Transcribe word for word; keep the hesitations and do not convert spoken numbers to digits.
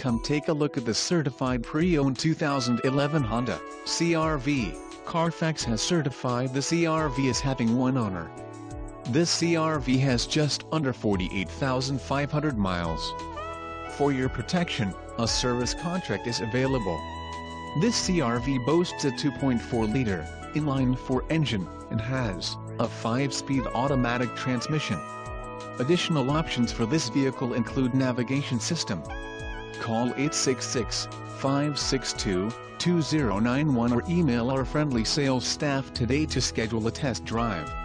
Come take a look at the certified pre-owned two thousand eleven Honda C R V. Carfax has certified the C R V as having one owner. This C R V has just under forty-eight thousand five hundred miles. For your protection, a service contract is available. This C R V boasts a two point four liter inline-four engine and has a five-speed automatic transmission. Additional options for this vehicle include navigation system. Call eight six six, five six two, two zero nine one or email our friendly sales staff today to schedule a test drive.